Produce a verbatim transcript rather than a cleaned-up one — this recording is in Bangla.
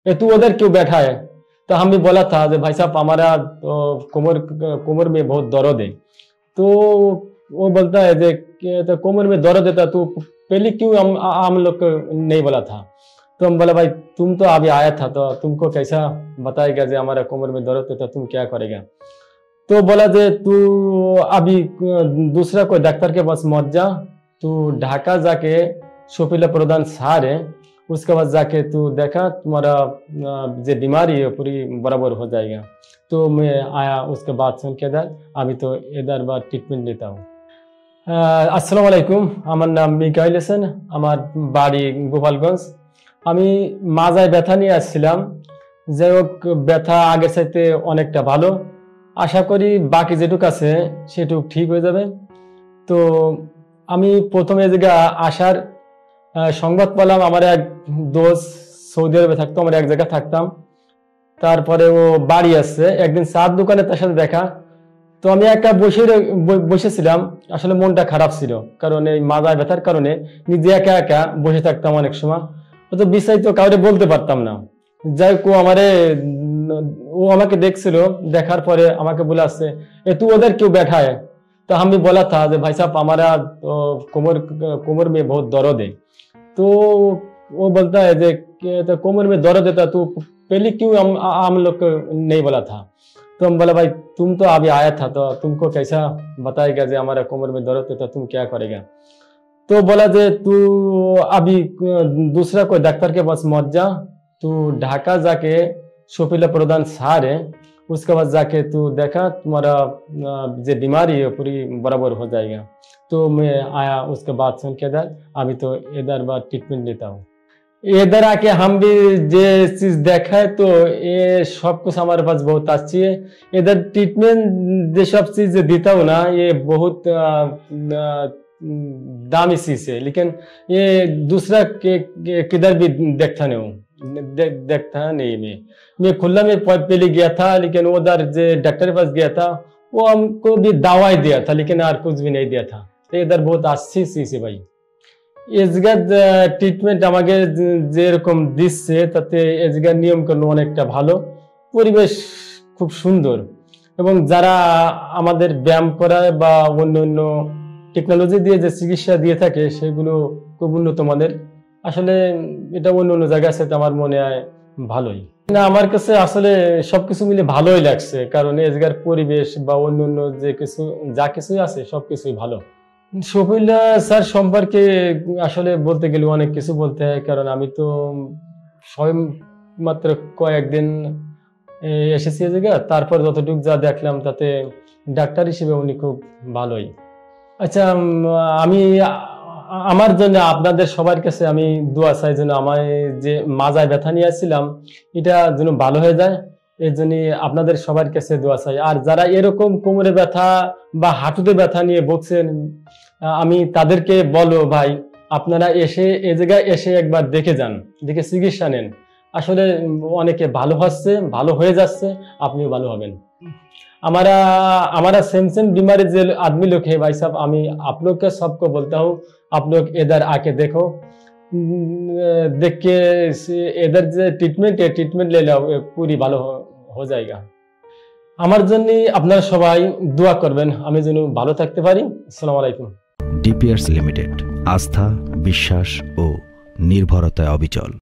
ये तू उधर क्यों बैठा है। तो हम भी बोला था कि भाई साहब हमारा तो कोमर कोमर में बहुत दर्द है। तो वो बोलता है कि तो कोमर में दर्द है तू पहले क्यों हम हम लोग को नहीं बोला था। तो हम बोला भाई तुम तो अभी आया था तो तुमको कैसा बताएगा जो हमारा कोमर में दर्द है तो तुम क्या करेगा। तो बोला जे तू अभी दूसरा कोई डॉक्टर के पास मत जा, तू ढाका जाके शोपिला प्रधान सार है उसके बाद जाके तू देखा तुम्हारा जो बीमारी है पूरी बराबर हो जाएगा। तो मैं आया उसके बाद सुन के इधर अभी तो इधर बार ट्रीटमेंट लेता हूँ। अस्सलाम वालेकुम, আমার নাম মিকাইল হোসেন, আমার বাড়ি গোপালগঞ্জ। আমি মাজায় ব্যথা নিয়ে আসছিলাম, যাই হোক ব্যথা আগের চাইতে অনেকটা ভালো, আশা করি বাকি যেটুক আছে সেটুক ঠিক হয়ে যাবে। তো আমি প্রথমে এই জায়গা আসার সংবাদ পেলাম, আমার এক দোস্ত সৌদি আরবে থাকতো, আমরা এক জায়গায় থাকতাম, তারপরে ও বাড়ি আসছে, একদিন চার দোকানে তার সাথে দেখা। তো আমি একা বসে বসেছিলাম, আসলে মনটা খারাপ ছিল কারণ এই মাজায় ব্যথার কারণে নিজে একা একা বসে থাকতাম অনেক সময়, তো বিস্তারিত কাউরে বলতে পারতাম না। যাই হোক আমারে ও আমাকে দেখছিল, দেখার পরে আমাকে বলে আসছে এ तू उधर क्यों बैठा है। तो हम भी बोला था भाई साहब हमारा तो कोमर कोमर में बहुत दर्द है। तो वो बोलता है तो कोमर में दर्द है तू पहले क्यों हम हम लोग को नहीं बोला था। तो हम बोला भाई तुम तो अभी आया था तो तुमको कैसा बताएगा जो हमारा कोमर में दर्द है तो तुम क्या करेगा। तो बोला जे तू अभी दूसरा कोई डॉक्टर के पास मत जा, तू ढाका जाके शोपिला प्रधान सार है उसके बाद जाके तू देखा तुम्हारा जो बीमारी है पूरी बराबर हो जाएगा। तो मैं आया उसके बाद सुन के इधर अभी तो इधर बार ट्रीटमेंट लेता हूँ। इधर आके हम भी जे चीज देखा है तो ये सब कुछ हमारे पास बहुत अच्छी है। इधर ट्रीटमेंट जो सब चीज देता हूँ ना ये बहुत दामी चीज है, लेकिन ये दूसरा के किधर भी देखता नहीं हूँ, दे, देखता नहीं। मैं मैं खुला में पहले गया था, लेकिन उधर जो डॉक्टर के पास गया था वो हमको भी दवाई दिया था लेकिन और कुछ भी नहीं दिया था। तो इधर बहुत अच्छी चीज है भाई। এই জায়গার ট্রিটমেন্ট আমাকে যেরকম দিচ্ছে তাতে এই জায়গার নিয়মকানুন অনেকটা ভালো, পরিবেশ খুব সুন্দর এবং যারা আমাদের ব্যায়াম করায় বা অন্য অন্য টেকনোলজি দিয়ে যে চিকিৎসা দিয়ে থাকে সেগুলো খুব উন্নত মানের। আসলে এটা অন্য অন্য জায়গায় আছে আমার মনে হয় ভালোই না, আমার কাছে আসলে সবকিছু মিলে ভালোই লাগছে কারণ এই জায়গার পরিবেশ বা অন্য অন্য যে কিছু যা কিছুই আছে সবকিছুই ভালো। শফিউল্লাহ স্যার সম্পর্কে আসলে বলতে গেলে অনেক কিছু বলতে হয় কারণ আমি তো স্বয়ং মাত্র কয়েকদিন এসেছি এই জায়গা, তারপর যতটুকু যা দেখলাম তাতে ডাক্তার হিসেবে উনি খুব ভালোই। আচ্ছা আমি আমার জন্য আপনাদের সবার কাছে আমি দোয়া চাই যেন আমার যে মাজায় ব্যথা নিয়ে আসছিলাম এটা যেন ভালো হয়ে যায়, এই জন্য আপনাদের সবার কাছে দোয়া চাই। আর যারা এরকম কোমরে ব্যথা বা হাঁটুতে ব্যথা নিয়ে ভুগছেন আমি তাদেরকে বলো ভাই আপনারা এসে এ জায়গায় এসে একবার দেখে যান, দেখে চিকিৎসা নেন, আসলে অনেকে ভালো হচ্ছে, ভালো হয়ে যাচ্ছে, আপনিও ভালো হবেন। हमारा हमारा सेम सेम बीमारी जो आदमी लोग है भाई साहब, আমি आप लोग के सबको बोलता हूँ आप लोग इधर आके देखो, देख के इधर जो ट्रीटमेंट है ट्रीटमेंट ले लो पूरी ভালো हो जाएगा। আমার জন্য আপনারা সবাই দোয়া করবেন আমি যেন ভালো থাকতে পারি। আসসালামু আলাইকুম। ডিপিআরস লিমিটেড, আস্থা, বিশ্বাস ও নির্ভরতায় অবিচল।